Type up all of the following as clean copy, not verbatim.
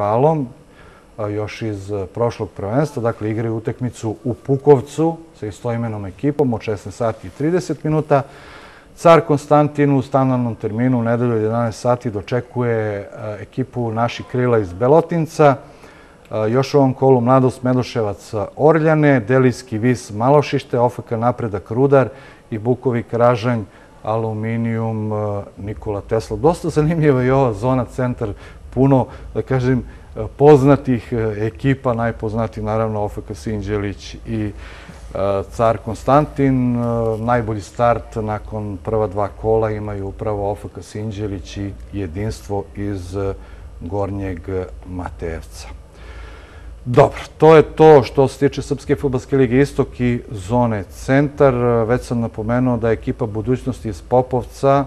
rivalom, još iz prošlog prvenstva. Dakle, igraju utakmicu u Pukovcu sa istoimenom ekipom od 16 sati i 30 minuta. Car Konstantin u standardnom terminu u nedelju 11 sati dočekuje ekipu naših krila iz Belotinca. Još u ovom kolu Mladost Medoševac Orljane, Delijski Vis Malošište, OFK Napredak Rudar i Bukovik Ražanj Aluminijum Nikola Tesla. Dosta zanimljiva i ova zona centar, puno, da kažem, poznatih ekipa, najpoznatiji naravno OFK Sinđelić i Car Konstantin. Najbolji start nakon prva dva kola imaju upravo OFK Sinđelić i Jedinstvo iz Gornjeg Matejevca. Dobro, to je to što se tiče Srpske fudbalske lige Istok i zone centar. Već sam napomenuo da je ekipa Budućnosti iz Popovca,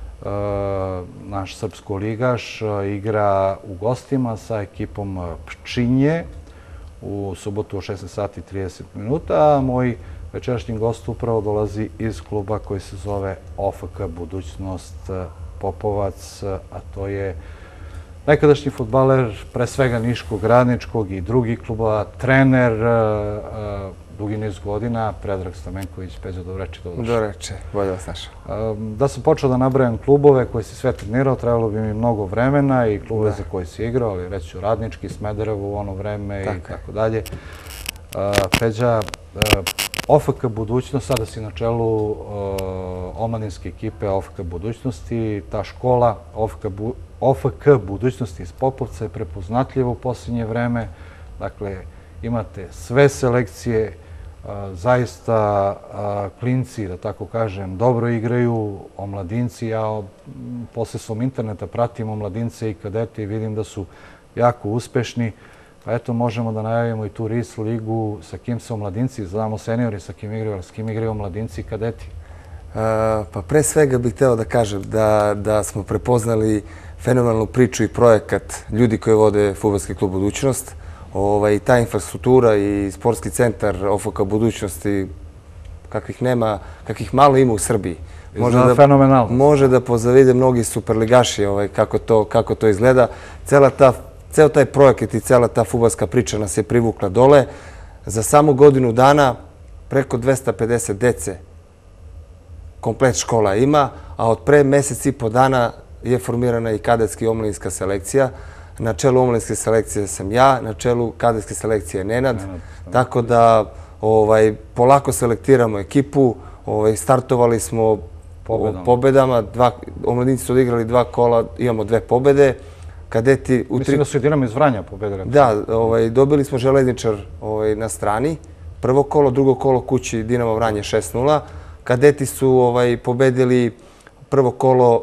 naš srpsko-ligaš, igra u gostima sa ekipom Pčinje u subotu u 16 sati i 30 minuta, a moj večerašnji gost upravo dolazi iz kluba koji se zove OFK Budućnost Popovac, a to je nekadašnji fudbaler, pre svega Niškog, Radničkog i drugih klubova, trener, dugi niz godina, Predrag Stamenković. Peđa, dobro reče. Dobro reče, bolje vas našao. Da sam počeo da nabrajam klubove koje si sve trenirao, trebalo bi mi mnogo vremena i klubove za koje si igrao, ali reći ću Radnički, Smederevo u ono vreme i tako dalje. Peđa, OFK Budućnost, sada si na čelu omladinske ekipe OFK Budućnosti, ta škola OFK Budućnosti iz Popovca je prepoznatljiva u posljednje vreme. Dakle, imate sve selekcije, zaista klinci, da tako kažem, dobro igraju, omladinci. Ja posredstvom interneta pratim omladince i kadete i vidim da su jako uspešni. Pa eto, možemo da najavimo i tu RIS ligu, sa kim se omladinci, znamo seniori sa kim igraju, ali s kim igraju omladinci i kadeti? Pa pre svega bih hteo da kažem da smo prepoznali fenomenalnu priču i projekat ljudi koji vode Fudbalski klub Budućnost. Ta infrastruktura i sportski centar OFK Budućnosti, kakvih malo ima u Srbiji. Može da pozavide mnogi superligaši kako to izgleda. Ceo taj projekat i cela ta fudbalska priča nas je privukla dole. Za samo godinu dana preko 250 dece komplet škola ima, a od pre mesec i po dana je formirana i kadetska i omladinska selekcija. Na čelu omladinske selekcije sam ja, na čelu kadetske selekcije je Nenad. Tako da polako selektiramo ekipu, startovali smo pobedama, omladinci su odigrali 2 kola, imamo 2 pobede. Mislim da su jedinama iz Vranja pobedili. Da, dobili smo Železničar na strani. Prvo kolo, drugo kolo kući Dinamo Vranje 6-0. Kadeti su pobedili prvo kolo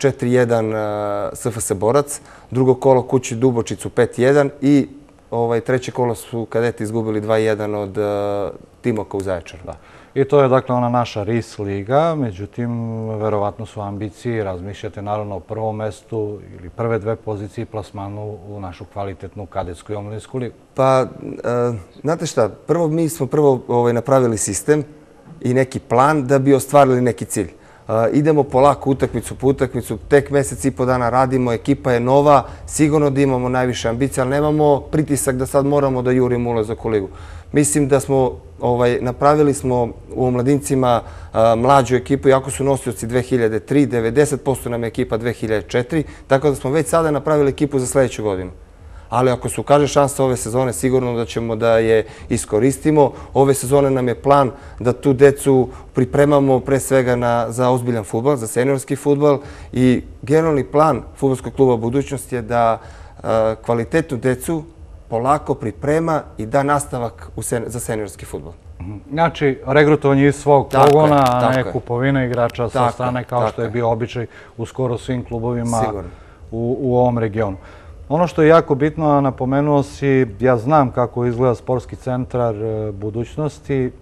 4-1 SFS Borac, drugo kolo kući Dubočicu 5-1 i treće kolo su kadeti izgubili 2-1 od Timoka u Zaječaru. I to je dakle ona naša RIS liga, međutim, verovatno su ambicije, razmišljate naravno o prvom mestu ili prve 2 pozicije i plasmanu u našu kvalitetnu kadetsku i omladinsku ligu. Pa, znate šta, mi smo napravili sistem i neki plan da bi ostvarili neki cilj. Idemo polako utakmicu po utakmicu, tek mesec i po dana radimo, ekipa je nova, sigurno da imamo najviše ambicije, ali nemamo pritisak da sad moramo da jurimo ulazak u ligu. Mislim da smo, napravili smo u omladincima mlađu ekipu, iako su nosioci 2003, 90% nam je ekipa 2004, tako da smo već sada napravili ekipu za sledeću godinu. Ali ako se ukaže šansa ove sezone, sigurno da ćemo da je iskoristimo. Ove sezone nam je plan da tu decu pripremamo pre svega za ozbiljan fudbal, za seniorski fudbal i generalni plan Fudbalskog kluba Budućnost je da kvalitetnu decu polako priprema i da nastavak za seniorski fudbal. Znači, regrutovanje iz svog pogona, a ne kupovina igrača sa strane kao što je bio običaj u skoro svim klubovima u ovom regionu. Ono što je jako bitno, napomenuo si, ja znam kako izgleda sportski centar Budućnosti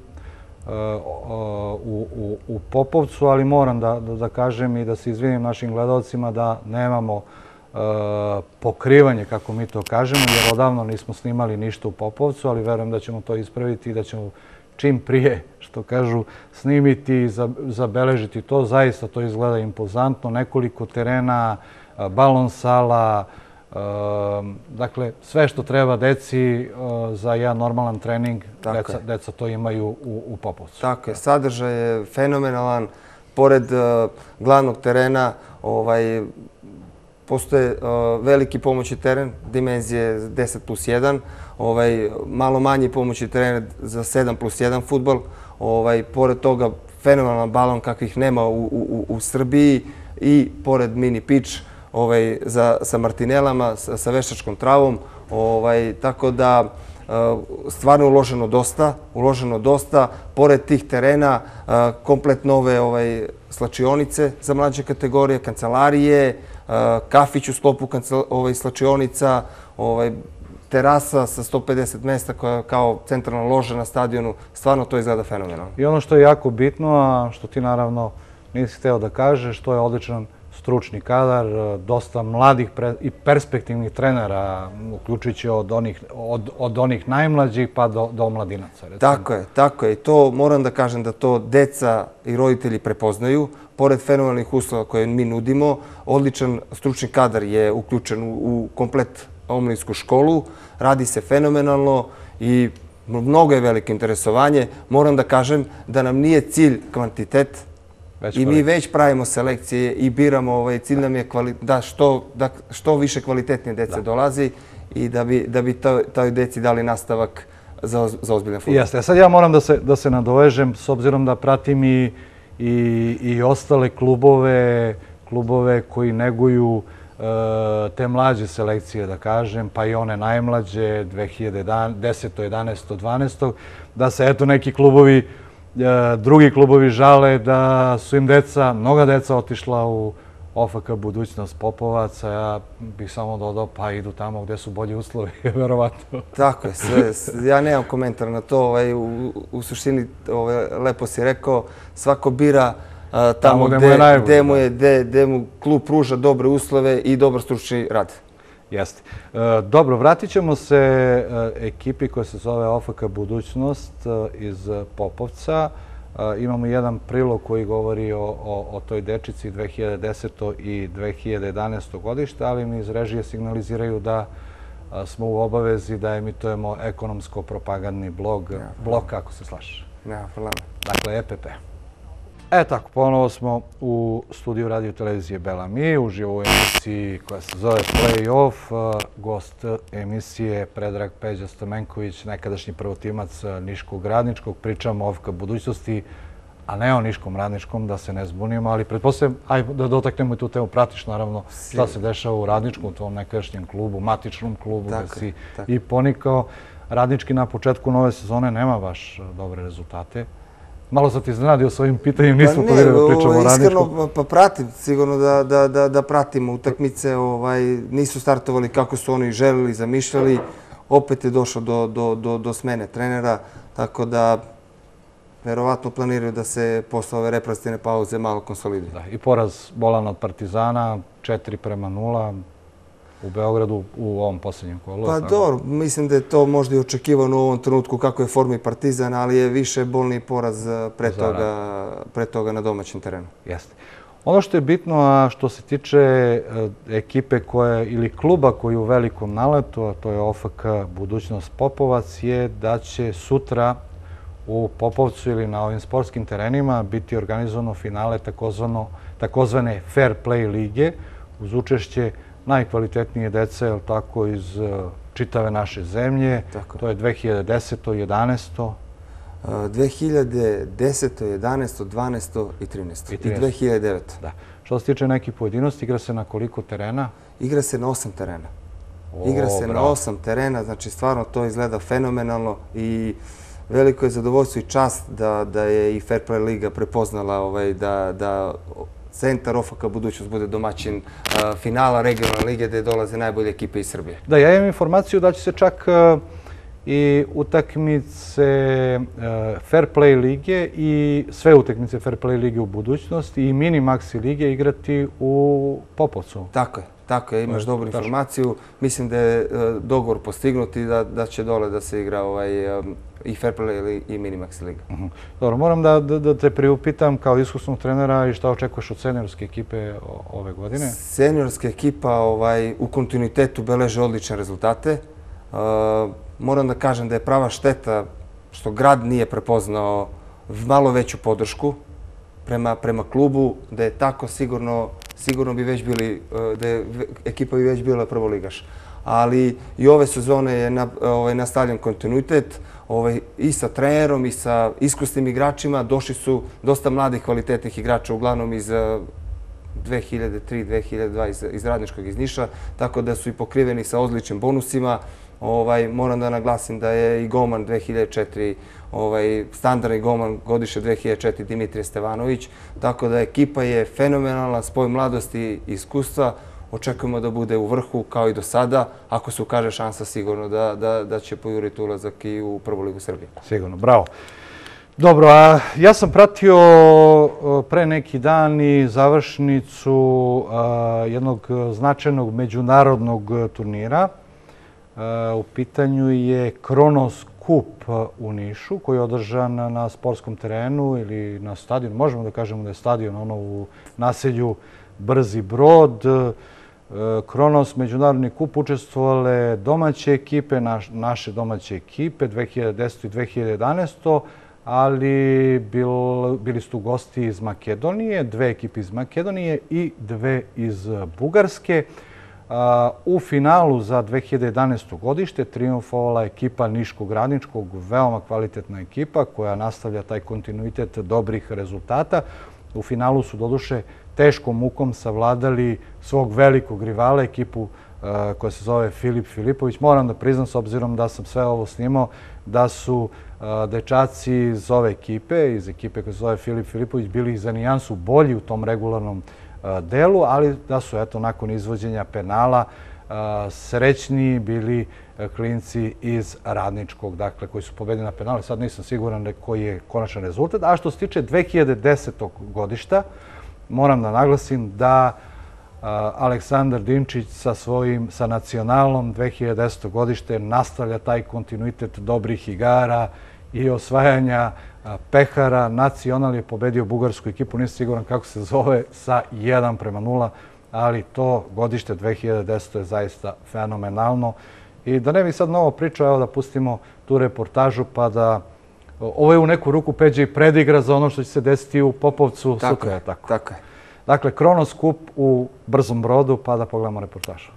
u Popovcu, ali moram da kažem i da se izvinim našim gledalcima da nemamo pokrivanje, kako mi to kažemo, jer odavno nismo snimali ništa u Popovcu, ali verujem da ćemo to ispraviti i da ćemo čim prije, što kažu, snimiti i zabeležiti to. Zaista to izgleda impozantno, nekoliko terena, balon sala, Dakle, sve što treba deci za jedan normalan trening, deca to imaju u Popovcu. Tako je, sadržaj je fenomenalan. Pored glavnog terena postoje veliki pomoćni teren, dimenzije 10+1, malo manji pomoćni teren za 7+1 fudbal. Pored toga fenomenalan balon kakvih nema u Srbiji i pored mini pitch sa martinelama, sa veštačkom travom. Tako da stvarno uloženo dosta. Pored tih terena komplet nove slačionice za mlađe kategorije, kancelarije, kafić u sklopu slačionica, terasa sa 150 mesta koja kao centralna loža na stadionu. Stvarno to izgleda fenomenalno. I ono što je jako bitno, a što ti naravno nisi hteo da kažeš, to je odličan stručni kadar, dosta mladih i perspektivnih trenera, uključujući od onih najmlađih pa do omladinaca. Tako je. I to moram da kažem da to deca i roditelji prepoznaju. Pored fenomenalnih uslova koje mi nudimo, odličan stručni kadar je uključen u komplet omladinsku školu. Radi se fenomenalno i mnogo je veliko interesovanje. Moram da kažem da nam nije cilj kvantitet, i mi već pravimo selekcije i biramo, cilj nam je da što više kvalitetnije dece dolazi i da bi toj deci dali nastavak za ozbiljan fudbal. Jeste. Sad ja moram da se nadovežem, s obzirom da pratim i ostale klubove koji neguju te mlađe selekcije, da kažem, pa i one najmlađe, 2010. 11. 12. da se eto neki drugi klubovi žale da su im mnoga deca otišla u OFK Budućnost Popovac, a ja bih samo dodao pa idu tamo gde su bolji uslovi, verovatno. Tako je, ja nemam komentar na to, u suštini lepo si rekao, svako bira tamo gde mu klub pruža dobre uslove i dobar stručni rad. Jeste. Dobro, vratit ćemo se ekipi koja se zove OFK Budućnost iz Popovca. Imamo jedan prilog koji govori o toj dečici 2010. i 2011. godište, ali mi iz režije signaliziraju da smo u obavezi da emitujemo ekonomsko-propagandni blog, ako se slažeš. Nema problema. Dakle, EPP. Tako, ponovo smo u studiju radio televizije Belami, uživo u emisiji koja se zove Play-off. Gost emisije Predrag Peđa Stamenković, nekadašnji prvotimac Niškog radničkog. Pričamo o OFK Budućnosti, a ne o Niškom radničkom, da se ne zbunimo, ali pretpostavljam, ajde da dotaknemo i tu temu, pratiš naravno šta se dešava u radničkom, tom nekadašnjem klubu, matičnom klubu, gde si i ponikao. Radnički na početku nove sezone nema baš dobre rezultate. Malo sam ti iznenadio s ovim pitanjem, nismo povjerili da pričamo o radničkom. Iskreno, pa pratim, sigurno da pratimo utakmice. Nisu startovali kako su oni želeli, zamišljali. Opet je došlo do smene trenera, tako da verovatno planiraju da se posle ove reprezentativne pauze malo konsoliduju. I poraz bolan od Partizana, 4:0 u Beogradu u ovom posljednjem kolu. Pa dobro, mislim da je to možda i očekivano u ovom trenutku kako je formi Partizan, ali je više bolni poraz pre toga na domaćem terenu. Jeste. Ono što je bitno, a što se tiče ekipe ili kluba koji je u velikom naletu, a to je OFK Budućnost Popovac, je da će sutra u Popovcu ili na ovim sportskim terenima biti organizovano finale takozvane Fair Play lige uz učešće najkvalitetnije dece, tako, iz čitave naše zemlje. To je 2010. 11. 2010. 11. 12. i 13. I 2009. Da. Što se tiče nekih pojedinosti, igra se na koliko terena? Igra se na 8 terena. Igra se na 8 terena, znači stvarno to izgleda fenomenalno i veliko je zadovoljstvo i čast da je i Fair Play liga prepoznala da centar OFK Budućnost bude domaćin finala regionalne lige gde dolaze najbolje ekipe iz Srbije. Da, ja imam informaciju da će se čak i utakmice Fair Play lige i sve utakmice Fair Play lige u budućnosti i mini maxi lige igrati u Popovcu. Tako je. Tako je, imaš dobru informaciju. Mislim da je dogovor postignut i da će dole da se igra i Fair Play i Minimax liga. Dobro, moram da te priupitam kao iskusnog trenera i šta očekuješ od seniorske ekipe ove godine? Seniorska ekipa u kontinuitetu beleže odlične rezultate. Moram da kažem da je prava šteta što grad nije prepoznao malo veću podršku prema klubu, da je tako sigurno bi već bili, da je ekipa bi već bila prvoligaš. Ali i ove sezone je nastavljen kontinuitet i sa trenerom i sa iskusnim igračima. Došli su dosta mladih kvalitetnih igrača, uglavnom iz 2003-2002 iz Radničkog iz Niša, tako da su i pokriveni sa odličnim bonusima. Moram da naglasim da je i golman 2004, standardni golman godište 2004 Dimitrije Stevanović, tako da ekipa je fenomenalna, spoj mladosti i iskustva. Očekujemo da bude u vrhu kao i do sada. Ako se ukaže šansa, sigurno da će pojuriti ulazak i u prvu ligu Srbije. Sigurno, bravo. Dobro, a ja sam pratio pre neki dan i završnicu jednog značajnog međunarodnog turnira. U pitanju je Kronos Kup u Nišu, koji je održan na sportskom terenu ili na stadionu. Možemo da kažemo da je stadion u naselju Brzi Brod. Kronos međunarodni kup učestvovale domaće ekipe, naše domaće ekipe 2010. i 2011. Ali bili su tu gosti iz Makedonije, 2 ekipe iz Makedonije i 2 iz Bugarske. U finalu za 2011. godište triumfovala ekipa Niškog Radničkog, veoma kvalitetna ekipa koja nastavlja taj kontinuitet dobrih rezultata. U finalu su doduše teškom mukom savladali svog velikog rivala, ekipu koja se zove Filip Filipović. Moram da priznam, s obzirom da sam sve ovo snimao, da su dečaci iz ove ekipe, iz ekipe koja se zove Filip Filipović, bili za nijansu bolji u tom regularnom delu, ali da su nakon izvođenja penala srećniji bili klinci iz Radničkog, dakle, koji su pobedili na penale. Sad nisam siguran koji je konačan rezultat. A što se tiče 2010. godišta, moram da naglasim da Aleksandar Dinčić sa nacionalnom 2010. godište nastavlja taj kontinuitet dobrih igara i osvajanja pehara. Nacional je pobedio bugarsku ekipu, nisam siguran kako se zove, sa 1:0, ali to godište 2010. je zaista fenomenalno. I da ne bih sad mnogo pričao, evo da pustimo tu reportažu pa da... Ovo je u neku ruku Peđe i predigra za ono što će se desiti u Popovcu sutra. Tako je. Dakle, Kronos Kup u Brzom Brodu, pa da pogledamo reportažu.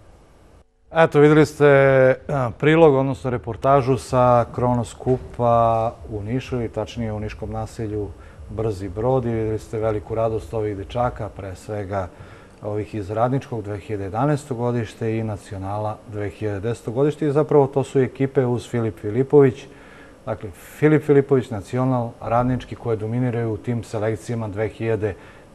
Eto, videli ste prilog, odnosno reportažu sa Kronos Kupa u Nišu, ili tačnije u niškom naselju Brzi Brod. I videli ste veliku radost ovih dečaka, pre svega ovih iz Radničkog 2011. godište i Nacionala 2010. godište. I zapravo to su ekipe uz Filip Filipović. Dakle, Filip Filipović, Nacional, Radnički, koje dominiraju u tim selekcijama 2010.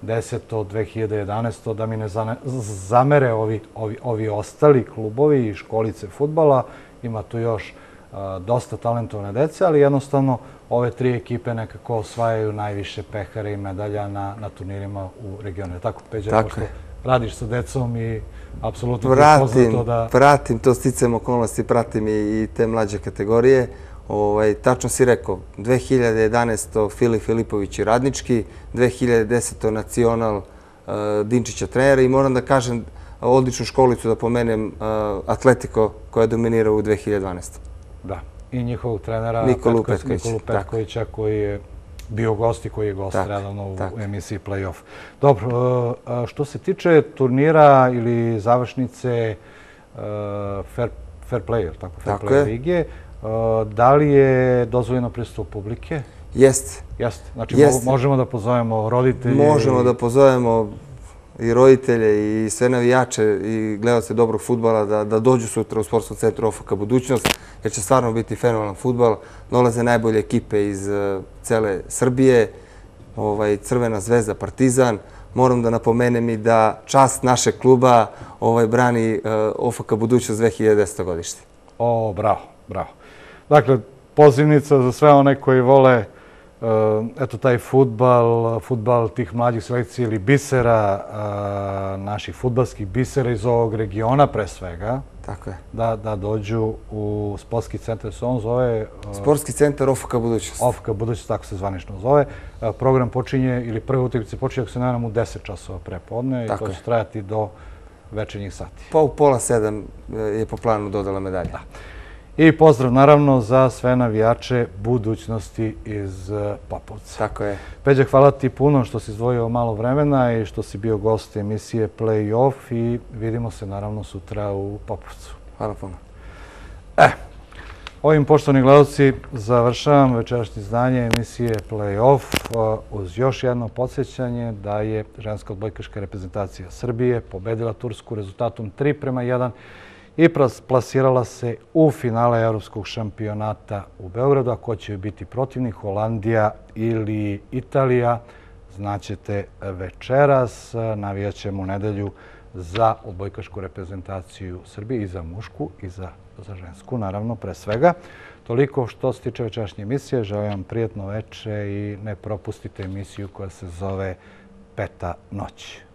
2011. Da mi ne zamere ovi ostali klubovi i školice fudbala. Ima tu još dosta talentovane dece, ali jednostavno ove 3 ekipe nekako osvajaju najviše pehara i medalja na turnirima u regionu. Tako, Peđa, pošto radiš sa decom i apsolutno ti je poznato da... Pratim to sticajem okolnosti, pratim i te mlađe kategorije. Tačno si rekao, 2011. Filip Filipović i Radnički, 2010. Nacional Dinčića trenera i moram da kažem odličnu školicu da pomenem Atletiko koja dominira u 2012. Da, i njihovog trenera Nikolu Petkovića koji je bio gost i koji je gost redovno u emisiji Play-off. Dobro, što se tiče turnira ili završnice Fair Play, Fair Play lige, da li je dozvoljeno pristup publike? Jeste. Znači možemo da pozovemo roditelje? Možemo da pozovemo i roditelje i sve navijače i gledalce dobrog fudbala da dođu sutra u sportskom centru OFK Budućnost, jer će stvarno biti fenomenalan fudbal. Dolaze najbolje ekipe iz cele Srbije, Crvena zvezda, Partizan. Moram da napomenem i da čast našeg kluba brani OFK Budućnost 2010. godište. O, bravo. Dakle, pozivnica za sve one koji vole eto, taj futbal tih mlađih selekcija ili bisera, naših futbalskih bisera iz ovog regiona pre svega, Tako je. da dođu u sportski centar. Se on zove... Sportski centar OFK Budućnost. OFK Budućnost, tako se zvanično zove. Program počinje, ili prve utakmice počinje, ako se ne varam, u 10 časova prepodne i to će trajati do večernjih sati. Pa u 6:30 je po planu dodala medalja. I pozdrav naravno za sve navijače budućnosti iz Popovca. Tako je. Peđa, hvala ti puno što si izdvojio malo vremena i što si bio gost emisije Play-off i vidimo se naravno sutra u Popovcu. Hvala puno. Ovim, poštovani gledalci, završavam večerašnje izdanje emisije Play-off uz još jedno podsjećanje da je ženska odbojkaška reprezentacija Srbije pobedila Tursku rezultatom 3:1 i plasirala se u finale Evropskog šampionata u Beogradu. A ko će biti protivnik, Holandija ili Italija, znaćete večeras. Navijat ćemo u nedelju za odbojkašku reprezentaciju Srbije i za mušku i za žensku, naravno, pre svega. Toliko što se tiče večerašnje emisije. Želim vam prijatno veče i ne propustite emisiju koja se zove Peta noć.